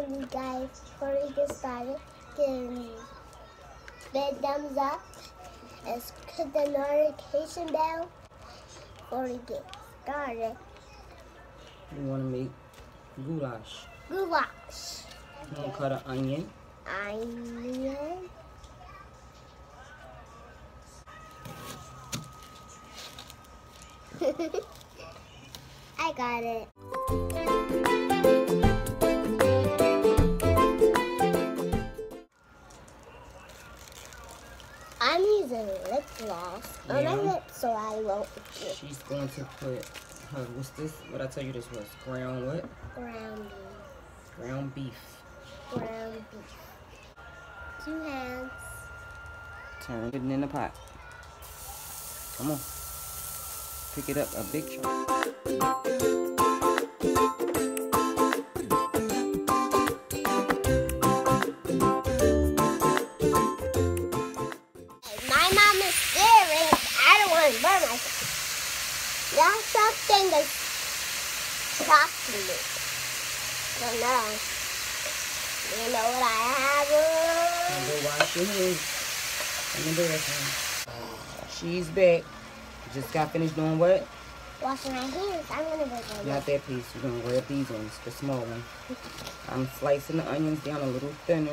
you guys, before we get started, give me a big thumbs up and click the notification bell before we get started. You want to make goulash. Goulash. You want to cut an onion. Onion. I got it. I'm using lip gloss on my lips so I won't itch. She's going to put her, what's this? What I tell you this was? Ground what? Ground beef. Ground beef. Ground beef. 2 hands. Turn it in the pot. Come on. Pick it up a big chunk. My mom is staring. I don't want to burn myself. That something is shocking me. I don't know. You know what I have? Go wash your hands in the bathroom. She's back. Just got finished doing what? Washing my hands. I'm going to break my Not that piece. You're going to grab these ones, the small one. I'm slicing the onions down a little thinner.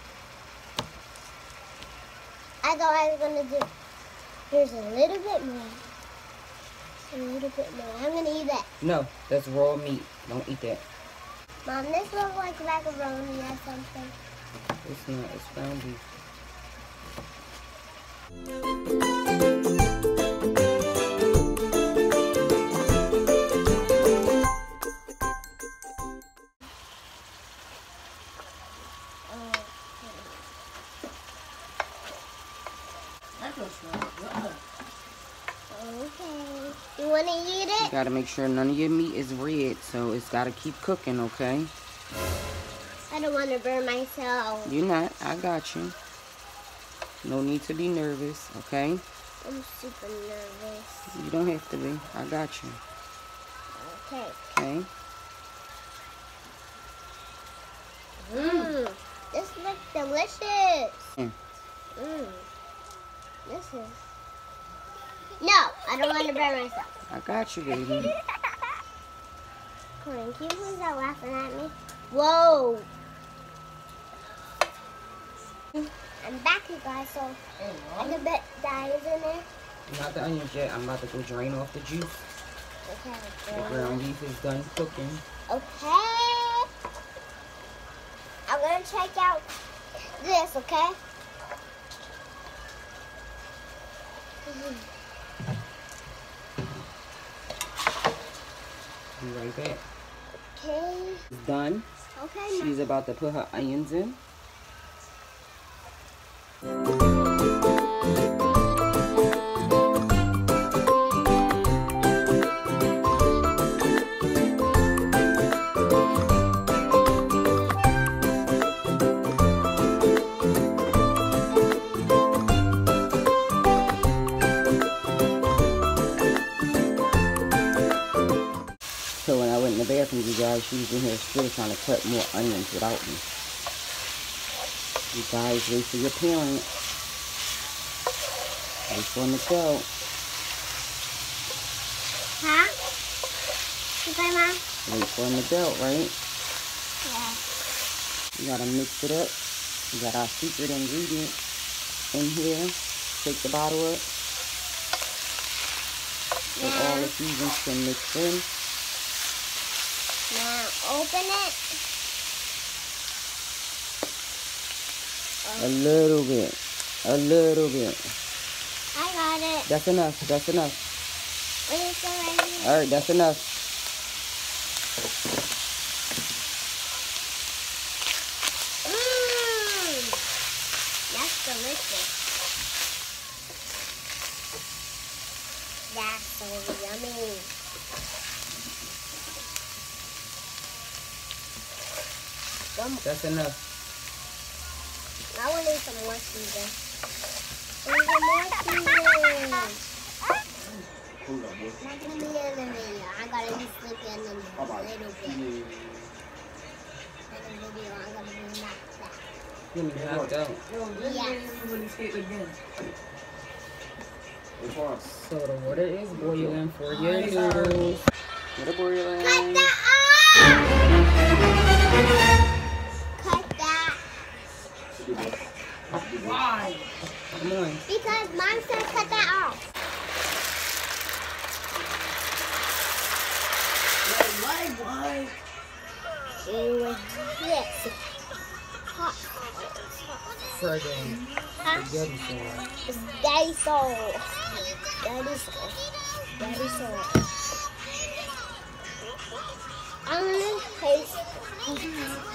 I thought I was going to do, here's a little bit more. A little bit more. I'm going to eat that. No, that's raw meat. Don't eat that. Mom, this looks like macaroni or something. It's not. It's ground beef. Okay. You want to eat it? You gotta make sure none of your meat is red, so it's gotta keep cooking, okay? I don't want to burn myself. You're not. I got you. No need to be nervous, okay? I'm super nervous. You don't have to be. I got you. Okay. Okay? Mmm. This looks delicious. Mm. Mmm. This is... No, I don't want to burn myself. I got you, baby. Come on, can you please stop laughing at me? Whoa. I'm back, you guys, so I can bet that is in there. Not the onions yet. I'm about to go drain off the juice. Okay. The ground beef is done cooking. Okay. I'm going to check out this, okay? Be right back. Okay. It's done. Okay. She's about to put her onions in. So when I went in the bathroom, you guys, she was in here still trying to cut more onions without me. You guys, wait for your parents. Wait for them to go. Huh? Okay, Mom? Wait for them to go, right? Yeah. You gotta mix it up. We got our secret ingredient in here. Take the bottle up. So all the seasonings can mix in. Now open it. A little bit. A little bit. I got it. That's enough. That's enough. What is it right here? Alright, that's enough. Mmm. That's delicious. That's so yummy. That's enough. I want to eat some more season. There's some more season. Not gonna be in the video. I gotta be sleeping in a little bit. I video, I'm gonna be knocked out. You're gonna be knocked out. So the water is boiling for your noodles. Let it boil. Cut that off! Cut that. Why? Come on. Because Mom said cut that off. Why? It was this. Hot. Prego. Huh? Spaghetti sauce. It's daddy sauce. Daddy sauce. Daddy sauce. I'm gonna taste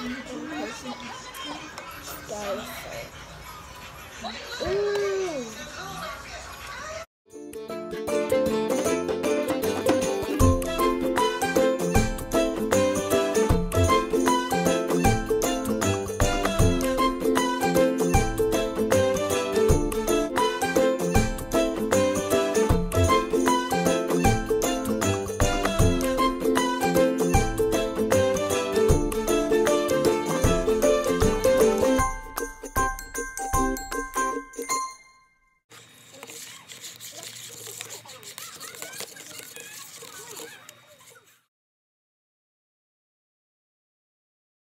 daddy sauce. Mmm.